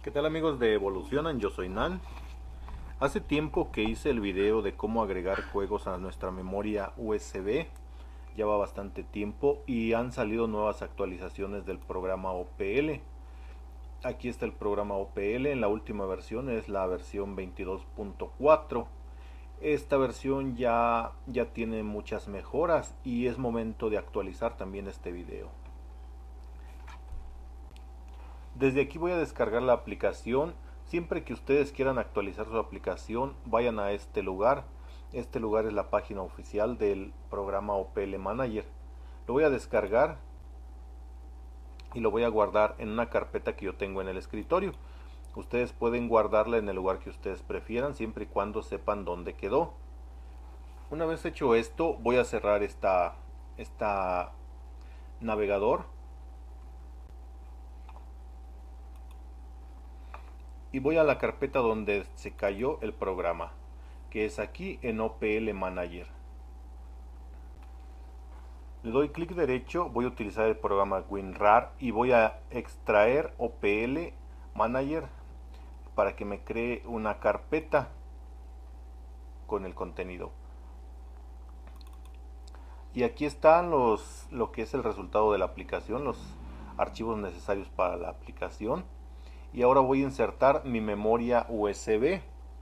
¿Qué tal amigos de Evolucionan? Yo soy Nan. Hace tiempo que hice el video de cómo agregar juegos a nuestra memoria USB. Ya va bastante tiempo y han salido nuevas actualizaciones del programa OPL. Aquí está el programa OPL, en la última versión es la versión 22.4. Esta versión ya tiene muchas mejoras y es momento de actualizar también este video. Desde aquí voy a descargar la aplicación. Siempre que ustedes quieran actualizar su aplicación, vayan a este lugar. Este lugar es la página oficial del programa OPL Manager. Lo voy a descargar y lo voy a guardar en una carpeta que yo tengo en el escritorio. Ustedes pueden guardarla en el lugar que ustedes prefieran, siempre y cuando sepan dónde quedó. Una vez hecho esto, voy a cerrar esta navegador y voy a la carpeta donde se cayó el programa, que es aquí en OPL Manager. Le doy clic derecho, voy a utilizar el programa WinRAR y voy a extraer OPL Manager para que me cree una carpeta con el contenido. Y aquí están lo que es el resultado de la aplicación, los archivos necesarios para la aplicación. Y ahora voy a insertar mi memoria USB.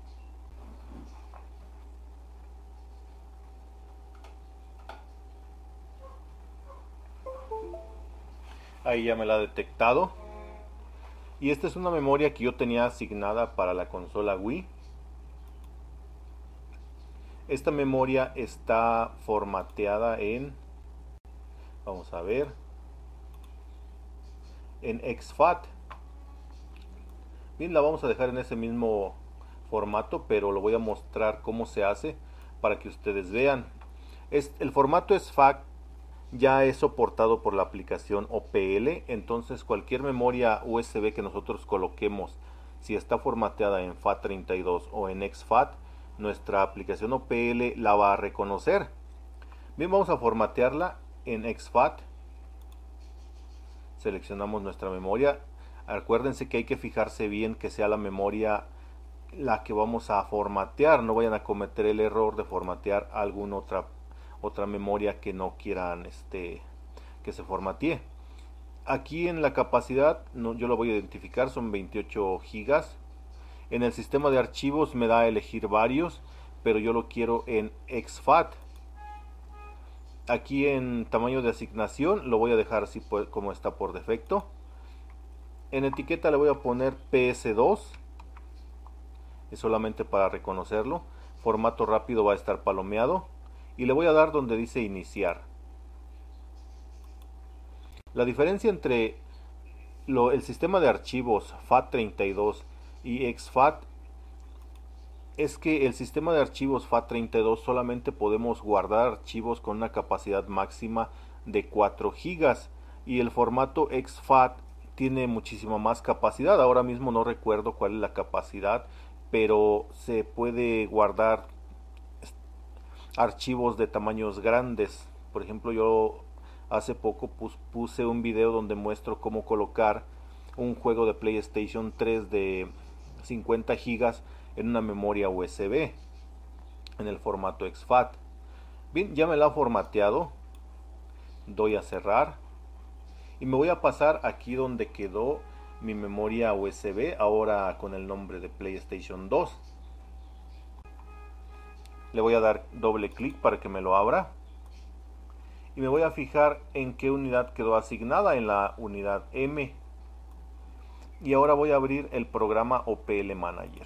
Ahí ya me la ha detectado. Y esta es una memoria que yo tenía asignada para la consola Wii. Esta memoria está formateada vamos a ver, en exFAT. Bien, la vamos a dejar en ese mismo formato, pero lo voy a mostrar cómo se hace para que ustedes vean. El formato exFAT ya es soportado por la aplicación OPL, entonces cualquier memoria USB que nosotros coloquemos, si está formateada en FAT32 o en exFAT, nuestra aplicación OPL la va a reconocer. Bien, vamos a formatearla en exFAT. Seleccionamos nuestra memoria. Acuérdense que hay que fijarse bien que sea la memoria la que vamos a formatear. No vayan a cometer el error de formatear alguna otra memoria que no quieran que se formatee. Aquí en la capacidad yo lo voy a identificar, son 28 gigas. En el sistema de archivos me da a elegir varios, pero yo lo quiero en exFAT. Aquí en tamaño de asignación lo voy a dejar así como está por defecto. En etiqueta le voy a poner PS2, es solamente para reconocerlo. Formato rápido va a estar palomeado y le voy a dar donde dice iniciar. La diferencia entre el sistema de archivos FAT32 y exFAT es que el sistema de archivos FAT32 solamente podemos guardar archivos con una capacidad máxima de 4 gigas y el formato exFAT tiene muchísima más capacidad. Ahora mismo no recuerdo cuál es la capacidad, pero se puede guardar archivos de tamaños grandes. Por ejemplo, yo hace poco puse un video donde muestro cómo colocar un juego de PlayStation 3 de 50 gigas en una memoria USB en el formato exFAT. Bien, ya me la ha formateado. Doy a cerrar y me voy a pasar aquí donde quedó mi memoria USB, ahora con el nombre de PlayStation 2. Le voy a dar doble clic para que me lo abra y me voy a fijar en qué unidad quedó asignada, en la unidad M. Y ahora voy a abrir el programa OPL Manager.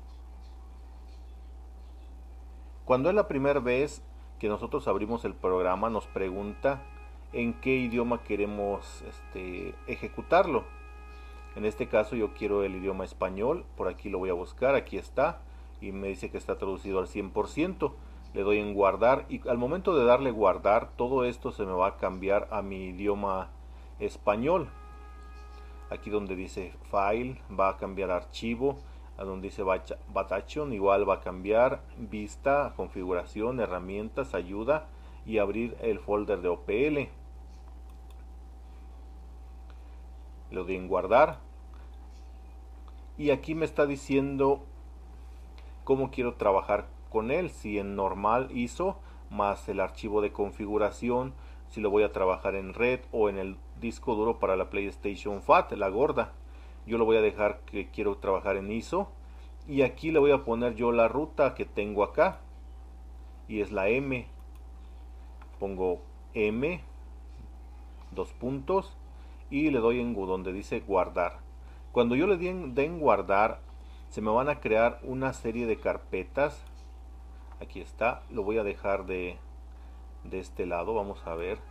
Cuando es la primera vez que nosotros abrimos el programa, nos pregunta en qué idioma queremos ejecutarlo. En este caso yo quiero el idioma español, por aquí lo voy a buscar, aquí está, y me dice que está traducido al 100%. Le doy en guardar y al momento de darle guardar, todo esto se me va a cambiar a mi idioma español. Aquí donde dice file va a cambiar archivo, a donde dice Batachon igual va a cambiar, vista, configuración, herramientas, ayuda y abrir el folder de OPL. Le doy en guardar y aquí me está diciendo cómo quiero trabajar con él, si en normal ISO más el archivo de configuración, si lo voy a trabajar en red o en el disco duro para la PlayStation Fat, la gorda. Yo lo voy a dejar que quiero trabajar en ISO, y aquí le voy a poner yo la ruta que tengo acá, y es la M. Pongo M, dos puntos, y le doy en donde dice guardar. Cuando yo le den en guardar, se me van a crear una serie de carpetas. Aquí está, lo voy a dejar de este lado, vamos a ver.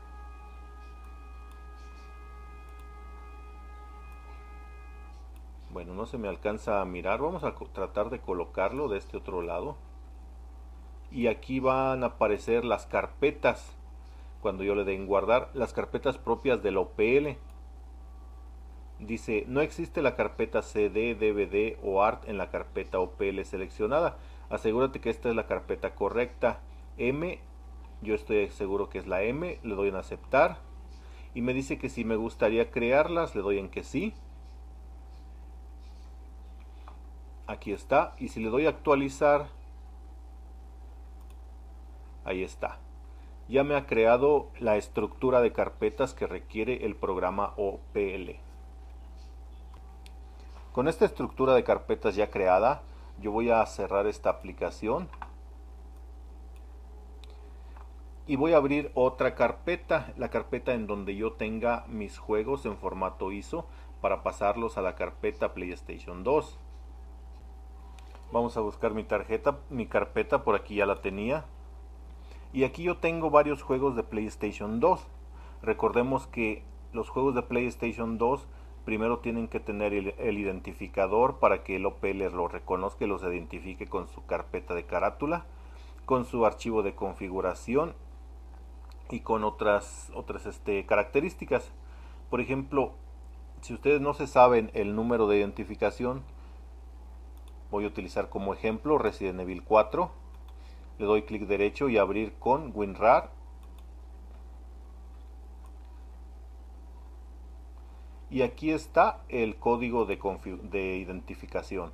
Bueno, no se me alcanza a mirar, vamos a tratar de colocarlo de este otro lado. Y aquí van a aparecer las carpetas, cuando yo le den guardar, las carpetas propias del OPL. Dice, no existe la carpeta CD, DVD o ART en la carpeta OPL seleccionada. Asegúrate que esta es la carpeta correcta. M, yo estoy seguro que es la M, le doy en aceptar. Y me dice que si me gustaría crearlas, le doy en que sí. Aquí está. Y si le doy a actualizar, ahí está. Ya me ha creado la estructura de carpetas que requiere el programa OPL. Con esta estructura de carpetas ya creada, yo voy a cerrar esta aplicación y voy a abrir otra carpeta, la carpeta en donde yo tenga mis juegos en formato ISO para pasarlos a la carpeta PlayStation 2. Vamos a buscar mi tarjeta, mi carpeta, por aquí ya la tenía. Y aquí yo tengo varios juegos de PlayStation 2. Recordemos que los juegos de PlayStation 2 primero tienen que tener el identificador para que el OPL los reconozca y los identifique con su carpeta de carátula, con su archivo de configuración y con otras características. Por ejemplo, si ustedes no se saben el número de identificación, voy a utilizar como ejemplo Resident Evil 4. Le doy clic derecho y abrir con WinRAR. Y aquí está el código de identificación.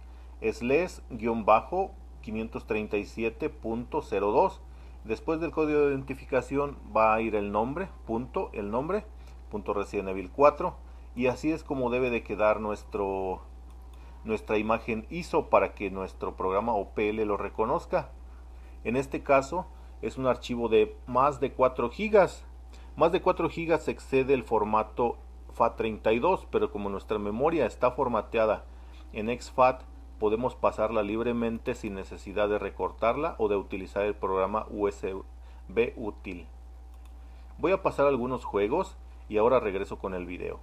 SLES-537.02. Después del código de identificación va a ir el nombre, punto Resident Evil 4. Y así es como debe de quedar nuestra imagen ISO para que nuestro programa OPL lo reconozca. En este caso es un archivo de más de 4 gigas. Más de 4 gigas excede el formato FAT32, pero como nuestra memoria está formateada en exFAT, podemos pasarla libremente sin necesidad de recortarla o de utilizar el programa USB útil. Voy a pasar algunos juegos y ahora regreso con el video.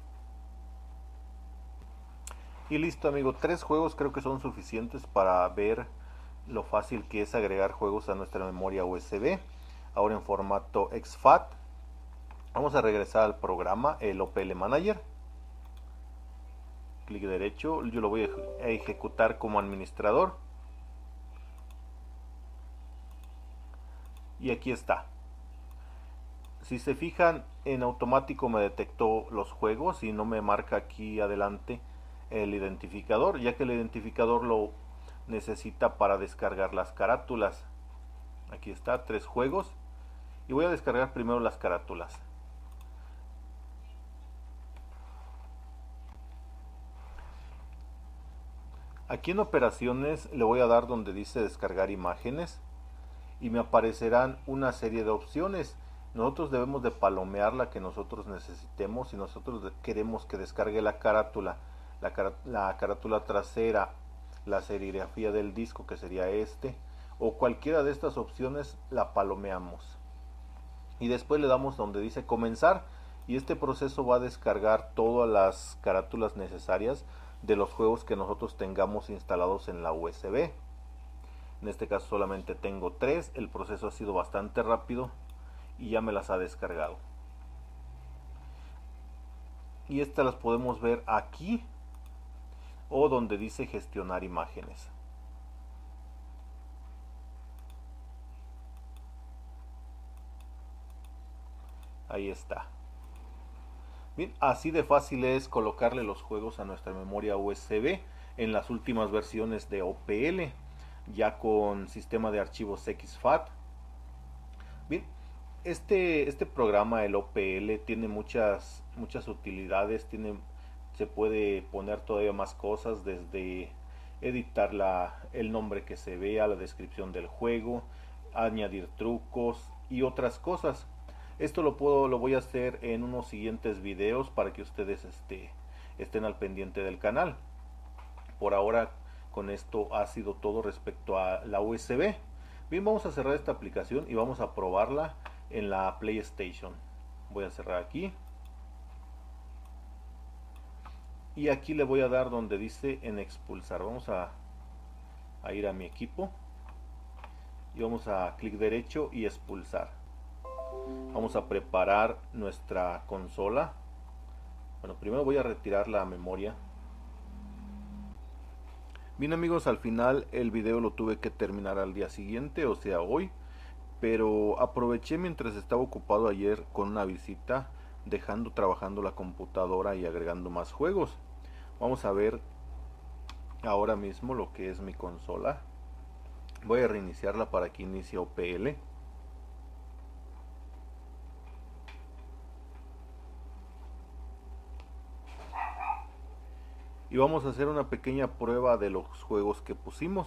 Y listo, amigo, 3 juegos creo que son suficientes para ver lo fácil que es agregar juegos a nuestra memoria USB. Ahora en formato exFAT. Vamos a regresar al programa, el OPL Manager. Clic derecho, yo lo voy a ejecutar como administrador. Y aquí está. Si se fijan, en automático me detectó los juegos y no me marca aquí adelante el identificador, ya que el identificador lo necesita para descargar las carátulas. Aquí está, 3 juegos. Y voy a descargar primero las carátulas. Aquí en operaciones le voy a dar donde dice descargar imágenes y me aparecerán una serie de opciones. Nosotros debemos de palomear la que nosotros necesitemos. Si nosotros queremos que descargue la carátula, la carátula trasera, la serigrafía del disco, que sería o cualquiera de estas opciones, la palomeamos. Y después le damos donde dice comenzar, y este proceso va a descargar todas las carátulas necesarias de los juegos que nosotros tengamos instalados en la USB. En este caso solamente tengo 3, el proceso ha sido bastante rápido y ya me las ha descargado. Y estas las podemos ver aquí o donde dice gestionar imágenes. Ahí está. Bien, así de fácil es colocarle los juegos a nuestra memoria USB en las últimas versiones de OPL, ya con sistema de archivos exFAT. Bien, este programa, el OPL, tiene muchas utilidades, se puede poner todavía más cosas, desde editar el nombre que se vea, la descripción del juego, añadir trucos y otras cosas. Esto lo voy a hacer en unos siguientes videos para que ustedes estén al pendiente del canal. Por ahora, con esto ha sido todo respecto a la USB. Bien, vamos a cerrar esta aplicación y vamos a probarla en la PlayStation. Voy a cerrar aquí. Y aquí le voy a dar donde dice en expulsar. Vamos a ir a mi equipo. Y vamos a clic derecho y expulsar. Vamos a preparar nuestra consola. Bueno, primero voy a retirar la memoria. Bien amigos, al final el video lo tuve que terminar al día siguiente, o sea hoy. Pero aproveché mientras estaba ocupado ayer con una visita, dejando trabajando la computadora y agregando más juegos. Vamos a ver ahora mismo lo que es mi consola. Voy a reiniciarla para que inicie OPL. Y vamos a hacer una pequeña prueba de los juegos que pusimos.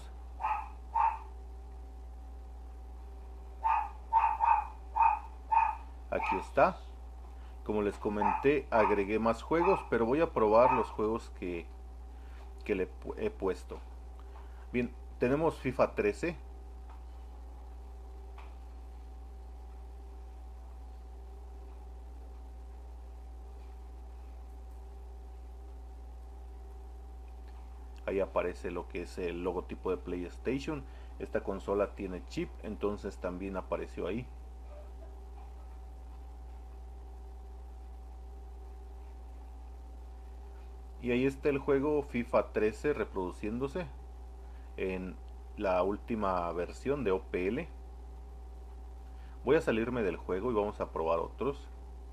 Aquí está. Como les comenté, agregué más juegos, pero voy a probar los juegos que le he puesto. Bien, tenemos FIFA 13. Ahí aparece lo que es el logotipo de PlayStation. Esta consola tiene chip, entonces también apareció ahí. Y ahí está el juego FIFA 13 reproduciéndose en la última versión de OPL. Voy a salirme del juego y vamos a probar otros.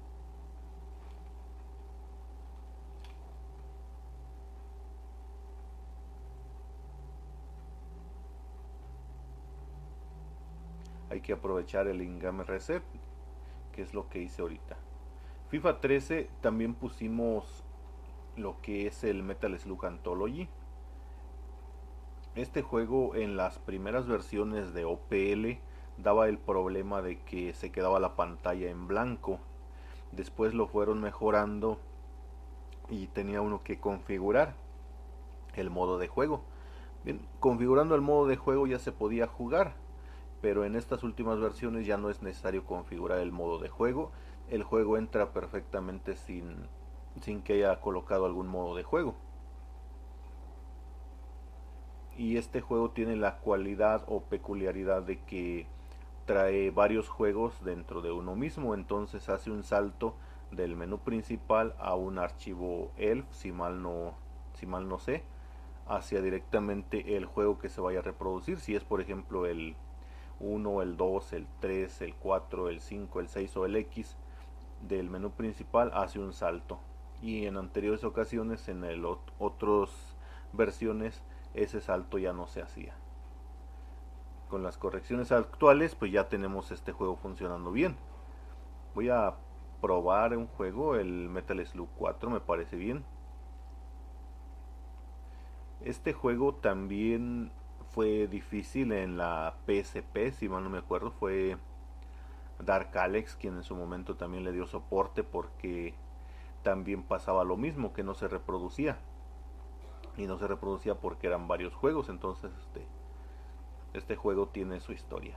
Hay que aprovechar el in-game reset, que es lo que hice ahorita. FIFA 13 también pusimos lo que es el Metal Slug Anthology. Este juego en las primeras versiones de OPL daba el problema de que se quedaba la pantalla en blanco. Después lo fueron mejorando y tenía uno que configurar el modo de juego. Bien, configurando el modo de juego ya se podía jugar, pero en estas últimas versiones ya no es necesario configurar el modo de juego. El juego entra perfectamente sin que haya colocado algún modo de juego. Y este juego tiene la cualidad o peculiaridad de que trae varios juegos dentro de uno mismo, entonces hace un salto del menú principal a un archivo ELF, si mal no sé, hacia directamente el juego que se vaya a reproducir. Si es por ejemplo el 1, el 2, el 3, el 4, el 5, el 6 o el X, del menú principal hace un salto. Y en anteriores ocasiones, en otras versiones, ese salto ya no se hacía. Con las correcciones actuales, pues ya tenemos este juego funcionando bien. Voy a probar un juego, el Metal Slug 4, me parece bien. Este juego también fue difícil en la PSP, si mal no me acuerdo, fue Dark Alex quien en su momento también le dio soporte, porque también pasaba lo mismo, que no se reproducía. Y no se reproducía porque eran varios juegos, entonces este juego tiene su historia.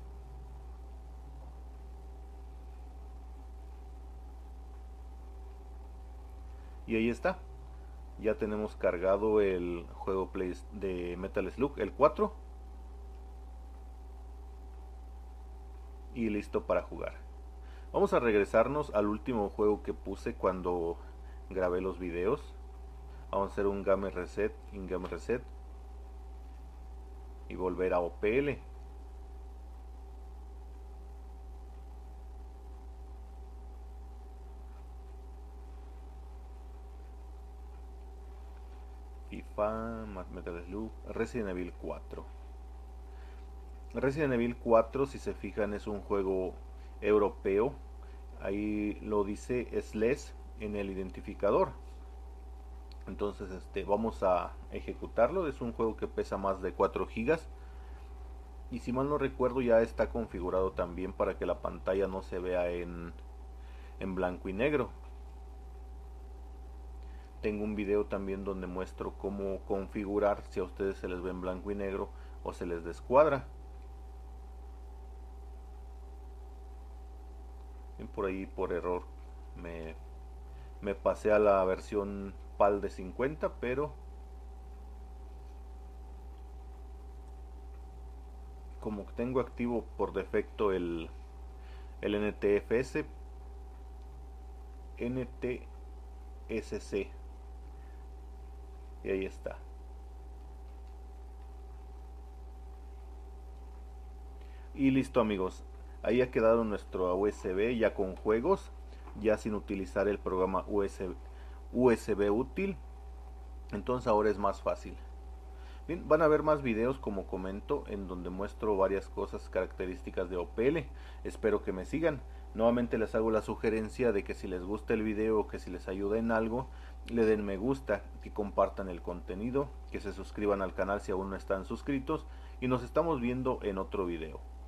Y ahí está. Ya tenemos cargado el juego de Metal Slug, el 4. Y listo para jugar. Vamos a regresarnos al último juego que puse cuando grabé los videos. Vamos a hacer un game reset, in-game reset. Y volver a OPL. FIFA, Metal Slug, Resident Evil 4. Resident Evil 4, si se fijan, es un juego europeo. Ahí lo dice SLES en el identificador. Entonces vamos a ejecutarlo. Es un juego que pesa más de 4 gigas. Y si mal no recuerdo, ya está configurado también para que la pantalla no se vea en blanco y negro. Tengo un video también donde muestro cómo configurar si a ustedes se les ve en blanco y negro o se les descuadra. Bien, por ahí por error me pasé a la versión PAL de 50, pero como tengo activo por defecto el NTFS, NTSC, y ahí está. Y listo, amigos, ahí ha quedado nuestro USB ya con juegos, ya sin utilizar el programa USB útil. Entonces ahora es más fácil. Bien, van a ver más videos, como comento, en donde muestro varias cosas características de OPL. Espero que me sigan. Nuevamente les hago la sugerencia de que si les gusta el video o que si les ayuda en algo, le den me gusta, que compartan el contenido, que se suscriban al canal si aún no están suscritos, y nos estamos viendo en otro video.